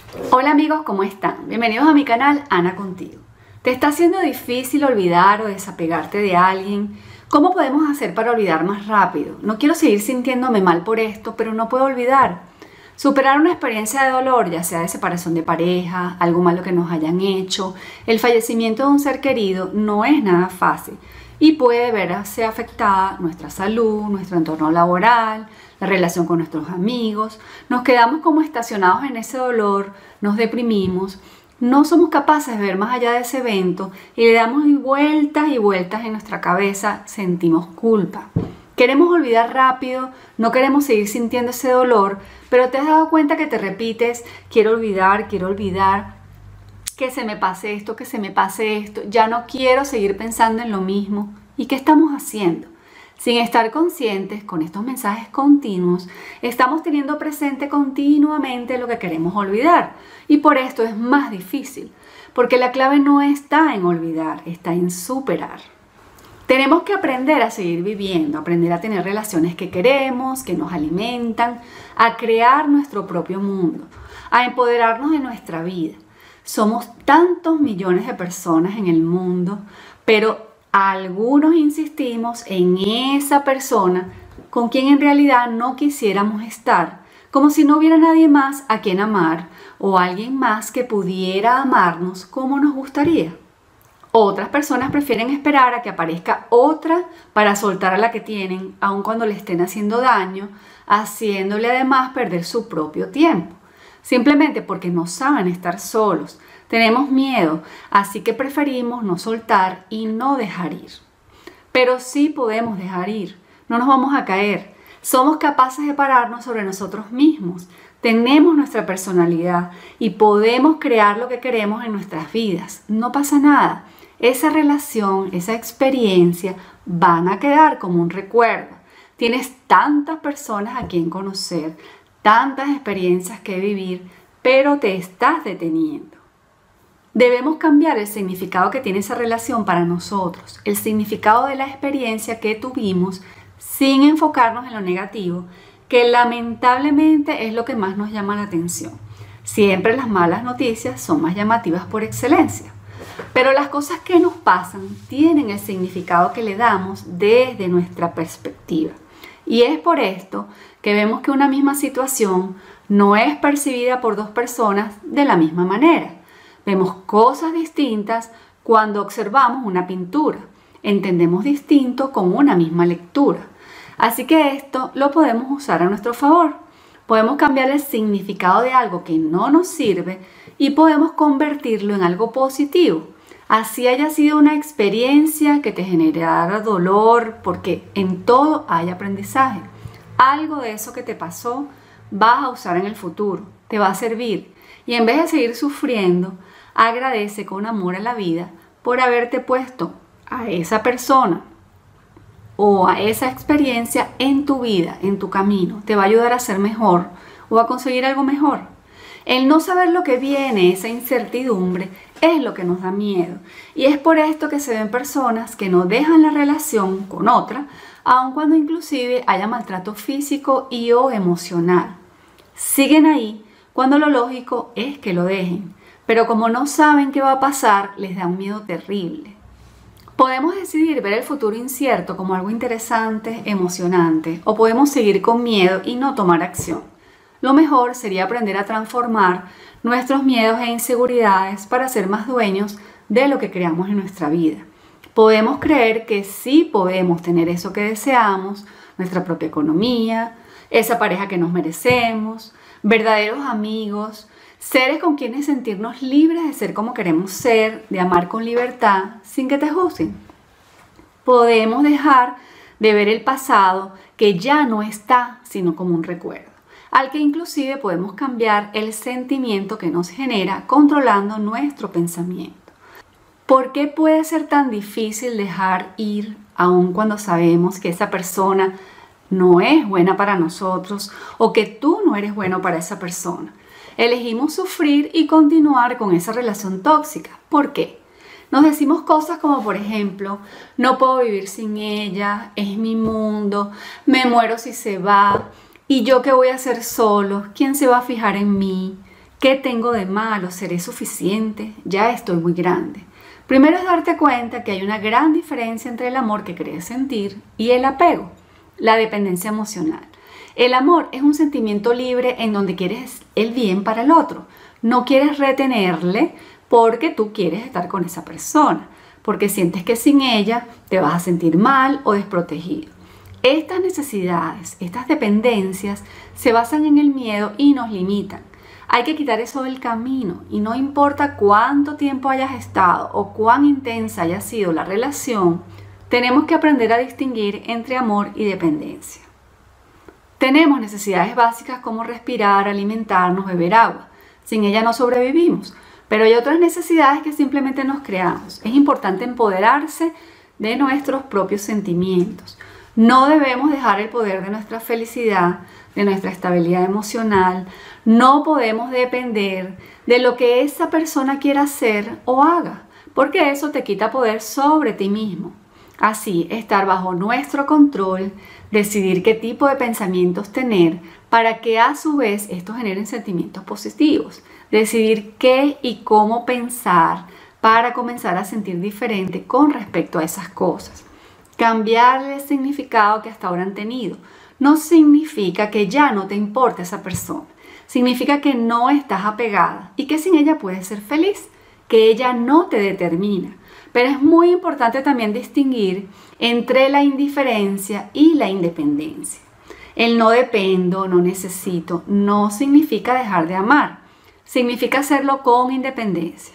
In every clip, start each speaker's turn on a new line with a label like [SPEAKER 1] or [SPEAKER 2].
[SPEAKER 1] Hola amigos, ¿cómo están? Bienvenidos a mi canal Ana Contigo. ¿Te está haciendo difícil olvidar o desapegarte de alguien? ¿Cómo podemos hacer para olvidar más rápido? No quiero seguir sintiéndome mal por esto, pero no puedo olvidar. Superar una experiencia de dolor, ya sea de separación de pareja, algo malo que nos hayan hecho, el fallecimiento de un ser querido, no es nada fácil y puede verse afectada nuestra salud, nuestro entorno laboral, la relación con nuestros amigos. Nos quedamos como estacionados en ese dolor, nos deprimimos, no somos capaces de ver más allá de ese evento y le damos vueltas y vueltas en nuestra cabeza, sentimos culpa. Queremos olvidar rápido, no queremos seguir sintiendo ese dolor, pero te has dado cuenta que te repites, quiero olvidar, que se me pase esto, que se me pase esto, ya no quiero seguir pensando en lo mismo. ¿Y qué estamos haciendo? Sin estar conscientes con estos mensajes continuos, estamos teniendo presente continuamente lo que queremos olvidar. Y por esto es más difícil, porque la clave no está en olvidar, está en superar. Tenemos que aprender a seguir viviendo, aprender a tener relaciones que queremos, que nos alimentan, a crear nuestro propio mundo, a empoderarnos de nuestra vida. Somos tantos millones de personas en el mundo, pero algunos insistimos en esa persona con quien en realidad no quisiéramos estar, como si no hubiera nadie más a quien amar o alguien más que pudiera amarnos como nos gustaría. Otras personas prefieren esperar a que aparezca otra para soltar a la que tienen, aun cuando le estén haciendo daño, haciéndole además perder su propio tiempo. Simplemente porque no saben estar solos. Tenemos miedo, así que preferimos no soltar y no dejar ir. Pero sí podemos dejar ir, no nos vamos a caer. Somos capaces de pararnos sobre nosotros mismos. Tenemos nuestra personalidad y podemos crear lo que queremos en nuestras vidas. No pasa nada. Esa relación, esa experiencia van a quedar como un recuerdo. Tienes tantas personas a quien conocer, tantas experiencias que vivir, pero te estás deteniendo. Debemos cambiar el significado que tiene esa relación para nosotros, el significado de la experiencia que tuvimos sin enfocarnos en lo negativo, que lamentablemente es lo que más nos llama la atención. Siempre las malas noticias son más llamativas por excelencia. Pero las cosas que nos pasan tienen el significado que le damos desde nuestra perspectiva. Y es por esto que vemos que una misma situación no es percibida por dos personas de la misma manera. Vemos cosas distintas cuando observamos una pintura. Entendemos distinto con una misma lectura. Así que esto lo podemos usar a nuestro favor. Podemos cambiar el significado de algo que no nos sirve y podemos convertirlo en algo positivo. Así haya sido una experiencia que te generara dolor, porque en todo hay aprendizaje. Algo de eso que te pasó vas a usar en el futuro, te va a servir. Y en vez de seguir sufriendo, agradece con amor a la vida por haberte puesto a esa persona o a esa experiencia en tu vida, en tu camino. Te va a ayudar a ser mejor o a conseguir algo mejor. El no saber lo que viene, esa incertidumbre, es lo que nos da miedo. Y es por esto que se ven personas que no dejan la relación con otra, aun cuando inclusive haya maltrato físico y o emocional. Siguen ahí cuando lo lógico es que lo dejen. Pero como no saben qué va a pasar, les da un miedo terrible. Podemos decidir ver el futuro incierto como algo interesante, emocionante, o podemos seguir con miedo y no tomar acción. Lo mejor sería aprender a transformar nuestros miedos e inseguridades para ser más dueños de lo que creamos en nuestra vida. Podemos creer que sí podemos tener eso que deseamos, nuestra propia economía, esa pareja que nos merecemos, verdaderos amigos, seres con quienes sentirnos libres de ser como queremos ser, de amar con libertad, sin que te juzguen. Podemos dejar de ver el pasado que ya no está, sino como un recuerdo, al que inclusive podemos cambiar el sentimiento que nos genera controlando nuestro pensamiento. ¿Por qué puede ser tan difícil dejar ir aun cuando sabemos que esa persona no es buena para nosotros o que tú no eres bueno para esa persona? Elegimos sufrir y continuar con esa relación tóxica. ¿Por qué? Nos decimos cosas como, por ejemplo, no puedo vivir sin ella, es mi mundo, me muero si se va, ¿y yo qué voy a hacer solo? ¿Quién se va a fijar en mí? ¿Qué tengo de malo? ¿Seré suficiente? Ya estoy muy grande. Primero es darte cuenta que hay una gran diferencia entre el amor que crees sentir y el apego, la dependencia emocional. El amor es un sentimiento libre en donde quieres el bien para el otro. No quieres retenerle porque tú quieres estar con esa persona, porque sientes que sin ella te vas a sentir mal o desprotegido. Estas necesidades, estas dependencias se basan en el miedo y nos limitan. Hay que quitar eso del camino y no importa cuánto tiempo hayas estado o cuán intensa haya sido la relación, tenemos que aprender a distinguir entre amor y dependencia. Tenemos necesidades básicas como respirar, alimentarnos, beber agua. Sin ella no sobrevivimos, pero hay otras necesidades que simplemente nos creamos. Es importante empoderarse de nuestros propios sentimientos. No debemos dejar el poder de nuestra felicidad, de nuestra estabilidad emocional. No podemos depender de lo que esa persona quiera hacer o haga, porque eso te quita poder sobre ti mismo. Así, estar bajo nuestro control, decidir qué tipo de pensamientos tener para que a su vez estos generen sentimientos positivos. Decidir qué y cómo pensar para comenzar a sentir diferente con respecto a esas cosas. Cambiarle el significado que hasta ahora han tenido. No significa que ya no te importe esa persona. Significa que no estás apegada y que sin ella puedes ser feliz, que ella no te determina. Pero es muy importante también distinguir entre la indiferencia y la independencia. El no dependo, no necesito, no significa dejar de amar. Significa hacerlo con independencia.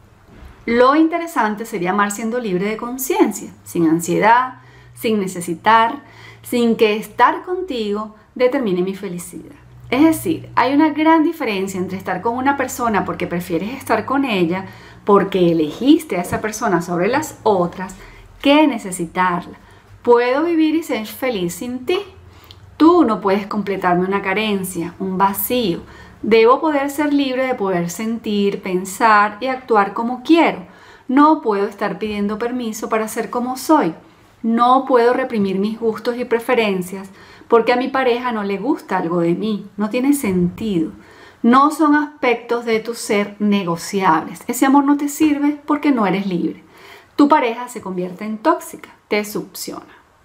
[SPEAKER 1] Lo interesante sería amar siendo libre de conciencia, sin ansiedad, sin necesitar, sin que estar contigo determine mi felicidad. Es decir, hay una gran diferencia entre estar con una persona porque prefieres estar con ella, porque elegiste a esa persona sobre las otras, que necesitarla. Puedo vivir y ser feliz sin ti. Tú no puedes completarme una carencia, un vacío. Debo poder ser libre de poder sentir, pensar y actuar como quiero. No puedo estar pidiendo permiso para ser como soy. No puedo reprimir mis gustos y preferencias porque a mi pareja no le gusta algo de mí. No tiene sentido. No son aspectos de tu ser negociables. Ese amor no te sirve porque no eres libre. Tu pareja se convierte en tóxica, te succiona.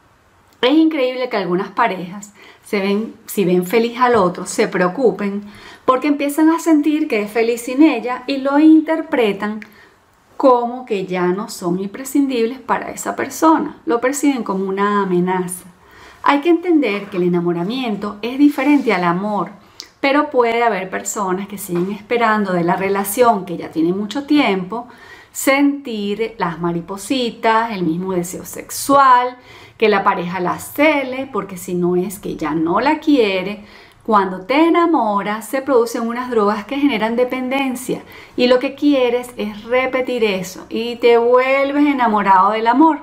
[SPEAKER 1] Es increíble que algunas parejas, si ven feliz al otro, se preocupen porque empiezan a sentir que es feliz sin ella y lo interpretan como que ya no son imprescindibles para esa persona. Lo perciben como una amenaza. Hay que entender que el enamoramiento es diferente al amor, pero puede haber personas que siguen esperando de la relación que ya tiene mucho tiempo, sentir las maripositas, el mismo deseo sexual, que la pareja la cele, porque si no es que ya no la quiere. Cuando te enamoras se producen unas drogas que generan dependencia y lo que quieres es repetir eso y te vuelves enamorado del amor.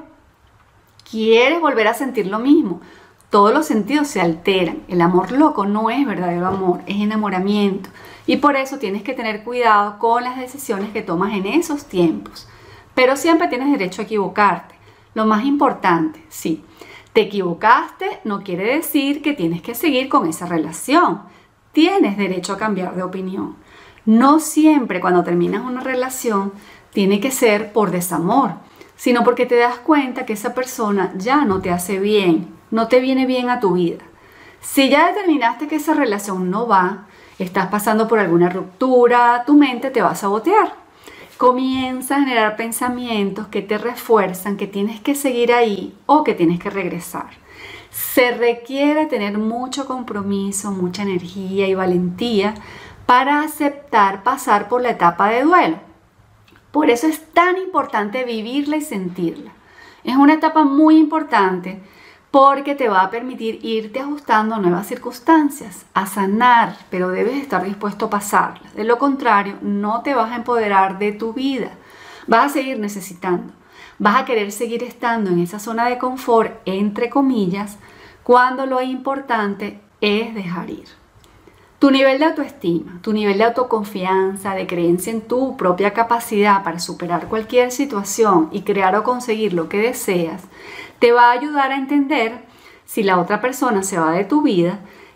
[SPEAKER 1] Quieres volver a sentir lo mismo. Todos los sentidos se alteran. El amor loco no es verdadero amor, es enamoramiento. Y por eso tienes que tener cuidado con las decisiones que tomas en esos tiempos. Pero siempre tienes derecho a equivocarte. Lo más importante, sí, te equivocaste no quiere decir que tienes que seguir con esa relación. Tienes derecho a cambiar de opinión. No siempre cuando terminas una relación tiene que ser por desamor, sino porque te das cuenta que esa persona ya no te hace bien, no te viene bien a tu vida. Si ya determinaste que esa relación no va, estás pasando por alguna ruptura, tu mente te va a sabotear. Comienza a generar pensamientos que te refuerzan que tienes que seguir ahí o que tienes que regresar. Se requiere tener mucho compromiso, mucha energía y valentía para aceptar pasar por la etapa de duelo. Por eso es tan importante vivirla y sentirla. Es una etapa muy importante porque te va a permitir irte ajustando a nuevas circunstancias, a sanar, pero debes estar dispuesto a pasarlas. De lo contrario, no te vas a empoderar de tu vida. Vas a seguir necesitando. Vas a querer seguir estando en esa zona de confort, entre comillas, cuando lo importante es dejar ir. Tu nivel de autoestima, tu nivel de autoconfianza, de creencia en tu propia capacidad para superar cualquier situación y crear o conseguir lo que deseas, te va a ayudar a entender si la otra persona se va de tu vida,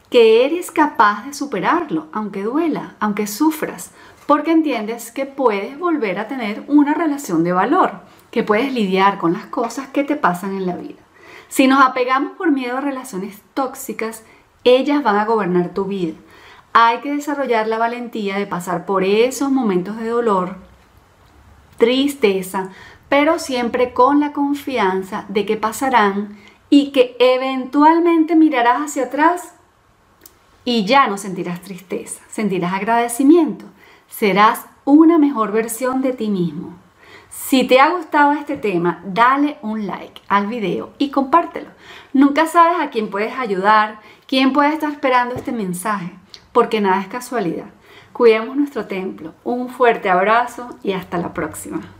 [SPEAKER 1] que eres capaz de superarlo, aunque duela, aunque sufras, porque entiendes que puedes volver a tener una relación de valor, que puedes lidiar con las cosas que te pasan en la vida. Si nos apegamos por miedo a relaciones tóxicas, ellas van a gobernar tu vida. Hay que desarrollar la valentía de pasar por esos momentos de dolor, tristeza, pero siempre con la confianza de que pasarán y que eventualmente mirarás hacia atrás y ya no sentirás tristeza, sentirás agradecimiento. Serás una mejor versión de ti mismo. Si te ha gustado este tema, dale un like al video y compártelo. Nunca sabes a quién puedes ayudar, quién puede estar esperando este mensaje, porque nada es casualidad. Cuidemos nuestro templo. Un fuerte abrazo y hasta la próxima.